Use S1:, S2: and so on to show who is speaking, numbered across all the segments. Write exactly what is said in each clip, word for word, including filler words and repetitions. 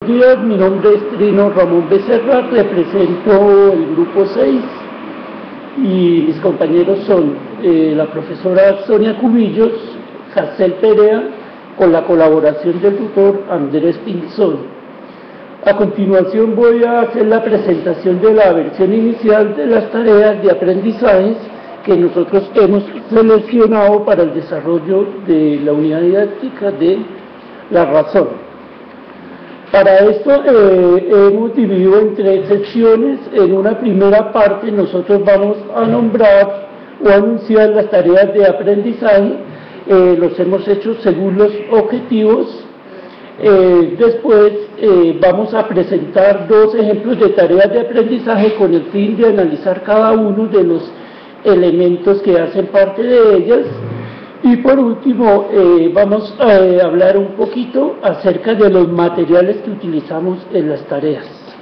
S1: días, mi nombre es Trino Ramón Becerra, represento el grupo seis y mis compañeros son eh, la profesora Sonia Cubillos, Jacel Perea, con la colaboración del tutor Andrés Pinzón. A continuación voy a hacer la presentación de la versión inicial de las tareas de aprendizajes que nosotros hemos seleccionado para el desarrollo de la unidad didáctica de la razón. Para esto eh, hemos dividido en tres secciones. En una primera parte nosotros vamos a nombrar o anunciar las tareas de aprendizaje, eh, los hemos hecho según los objetivos. Eh, después eh, vamos a presentar dos ejemplos de tareas de aprendizaje con el fin de analizar cada uno de los elementos que hacen parte de ellas. Y por último, eh, vamos a eh, hablar un poquito acerca de los materiales que utilizamos en las tareas.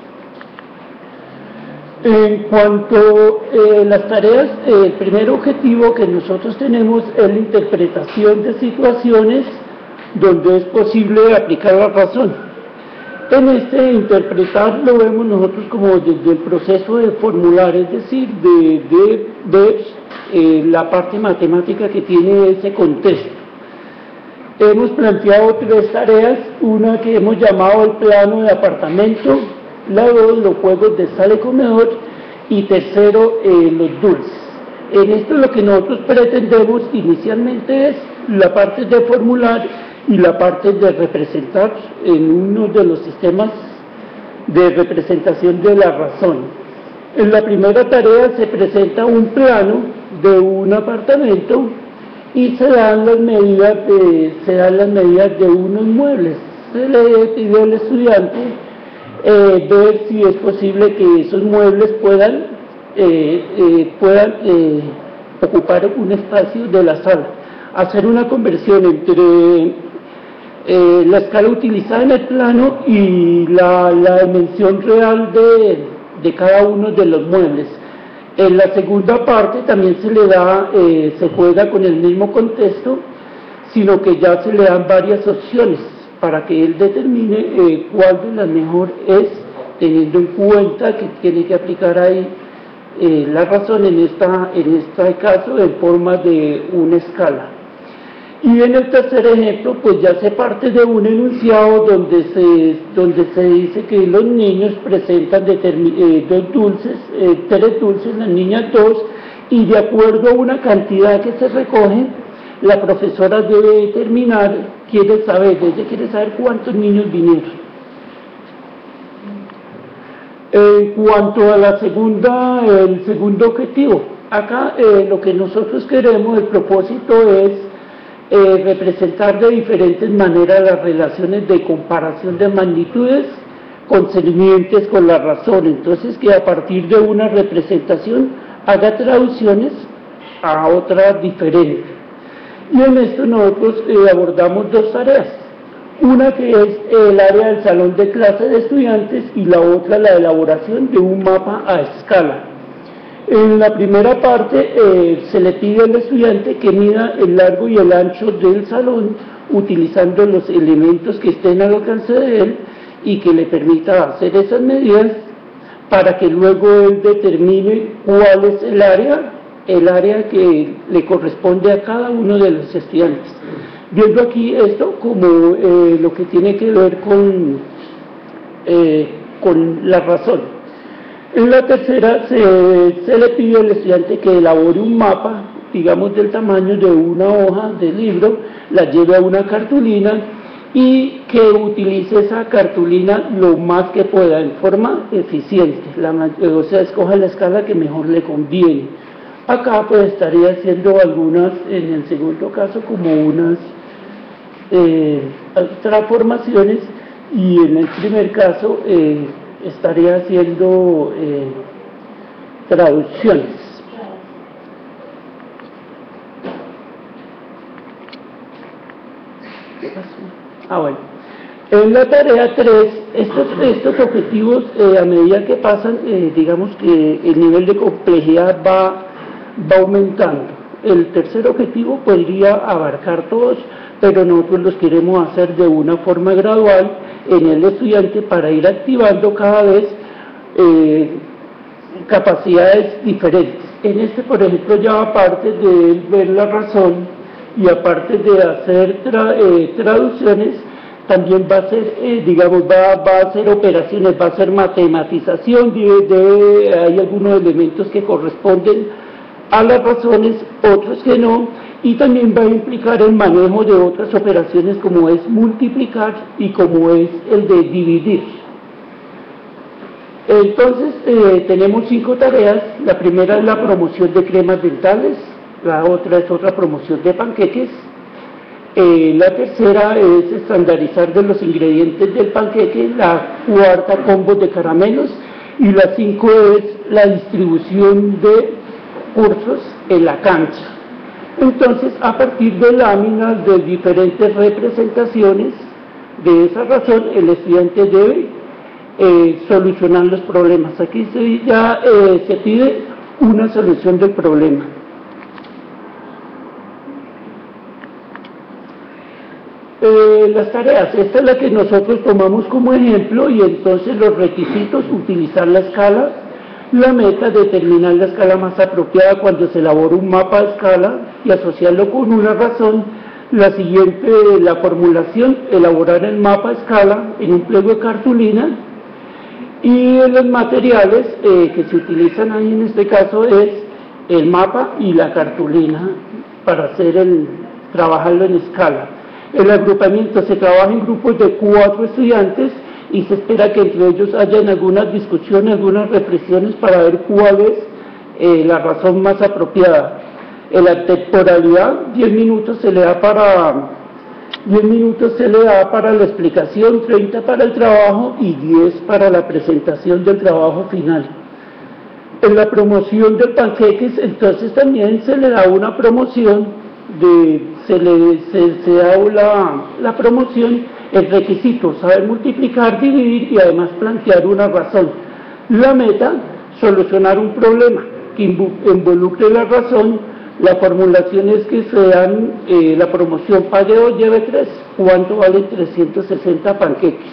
S1: En cuanto a eh, las tareas, eh, el primer objetivo que nosotros tenemos es la interpretación de situaciones donde es posible aplicar la razón. En este interpretar lo vemos nosotros como desde el proceso de formular, es decir, de, de, de eh, la parte matemática que tiene ese contexto. Hemos planteado tres tareas, una que hemos llamado el plano de apartamento, la dos, los juegos de sala y comedor, y tercero, eh, los dulces. En esto lo que nosotros pretendemos inicialmente es la parte de formular y la parte de representar en uno de los sistemas de representación de la razón. En la primera tarea se presenta un plano de un apartamento y se dan las medidas de, se dan las medidas de unos muebles. Se le pide al estudiante eh, ver si es posible que esos muebles puedan, eh, eh, puedan eh, ocupar un espacio de la sala. Hacer una conversión entre Eh, la escala utilizada en el plano y la, la dimensión real de, de cada uno de los muebles. En la segunda parte también se le da, eh, se juega con el mismo contexto, sino que ya se le dan varias opciones para que él determine eh, cuál de las mejor es, teniendo en cuenta que tiene que aplicar ahí eh, la razón en, esta, en este caso en forma de una escala. Y en el tercer ejemplo, pues ya se parte de un enunciado donde se, donde se dice que los niños presentan eh, dos dulces, eh, tres dulces, las niñas dos, y de acuerdo a una cantidad que se recoge, la profesora debe determinar, quiere saber, ella quiere saber cuántos niños vinieron. En cuanto a la segunda, el segundo objetivo, acá eh, lo que nosotros queremos, el propósito es Eh, representar de diferentes maneras las relaciones de comparación de magnitudes concernientes con la razón. Entonces, que a partir de una representación haga traducciones a otra diferente. Y en esto nosotros eh, abordamos dos tareas, una que es el área del salón de clase de estudiantes y la otra la elaboración de un mapa a escala. En la primera parte eh, se le pide al estudiante que mida el largo y el ancho del salón utilizando los elementos que estén al alcance de él y que le permita hacer esas medidas para que luego él determine cuál es el área, el área que le corresponde a cada uno de los estudiantes. Viendo aquí esto como eh, lo que tiene que ver con, eh, con la razón. En la tercera se, se le pide al estudiante que elabore un mapa, digamos del tamaño de una hoja de libro, la lleve a una cartulina y que utilice esa cartulina lo más que pueda en forma eficiente, la, o sea, escoja la escala que mejor le conviene. Acá pues estaría haciendo algunas, en el segundo caso como unas eh, transformaciones y en el primer caso eh, estaría haciendo eh, traducciones. ¿Qué pasó? Ah, bueno. En la tarea tres, estos, estos objetivos, eh, a medida que pasan, eh, digamos que el nivel de complejidad va, va aumentando. El tercer objetivo podría abarcar todos, pero nosotros los queremos hacer de una forma gradual en el estudiante para ir activando cada vez eh, capacidades diferentes. En este, por ejemplo, ya aparte de ver la razón y aparte de hacer tra eh, traducciones, también va a ser, eh, digamos, va, va a hacer operaciones, va a hacer matematización, de, de, hay algunos elementos que corresponden a las razones, otros que no, y también va a implicar el manejo de otras operaciones como es multiplicar y como es el de dividir. Entonces, eh, tenemos cinco tareas. La primera es la promoción de cremas dentales, la otra es otra promoción de panqueques, eh, la tercera es estandarizar de los ingredientes del panqueque, la cuarta combos de caramelos, y la cinco es la distribución de cursos en la cancha. Entonces, a partir de láminas de diferentes representaciones de esa razón, el estudiante debe eh, solucionar los problemas. Aquí se, ya eh, se pide una solución del problema. Eh, las tareas, esta es la que nosotros tomamos como ejemplo, y entonces los requisitos: utilizar la escala. La meta, determinar la escala más apropiada cuando se elabora un mapa de escala y asociarlo con una razón. La siguiente, la formulación: elaborar el mapa de escala en un pliego de cartulina. Y los materiales eh, que se utilizan ahí en este caso es el mapa y la cartulina para hacer el, trabajarlo en escala. El agrupamiento: se trabaja en grupos de cuatro estudiantes y se espera que entre ellos hayan algunas discusiones, algunas reflexiones para ver cuál es eh, la razón más apropiada. En la temporalidad, diez minutos se le da para diez minutos se le da para la explicación, treinta para el trabajo y diez para la presentación del trabajo final. En la promoción de panqueques, entonces también se le da una promoción, de, se le se, se da la, la promoción. El requisito: saber multiplicar, dividir y además plantear una razón. La meta: solucionar un problema que involucre la razón. La formulación es que se dan, eh, la promoción pague dos, lleve tres. ¿Cuánto valen trescientos sesenta panqueques?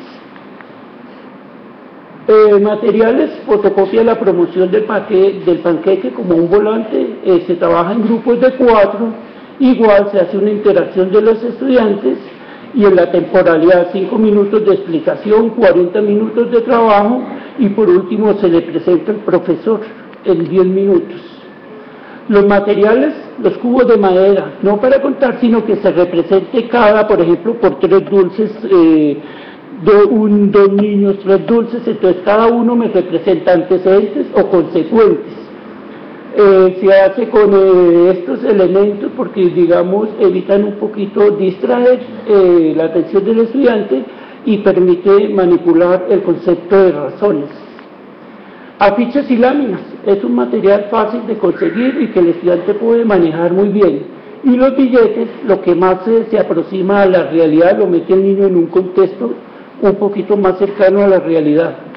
S1: Eh, materiales: fotocopia la promoción del, paque, del panqueque como un volante. Eh, se trabaja en grupos de cuatro. Igual se hace una interacción de los estudiantes. Y en la temporalidad, cinco minutos de explicación, cuarenta minutos de trabajo, y por último se le presenta al profesor en diez minutos. Los materiales: los cubos de madera, no para contar, sino que se represente cada, por ejemplo, por tres dulces, eh, do, un, dos niños, tres dulces, entonces cada uno me representa antecedentes o consecuentes. Eh, se hace con eh, estos elementos porque, digamos, evitan un poquito distraer eh, la atención del estudiante y permite manipular el concepto de razones. Afiches y láminas: es un material fácil de conseguir y que el estudiante puede manejar muy bien. Y los billetes: lo que más se, se aproxima a la realidad, lo mete el niño en un contexto un poquito más cercano a la realidad.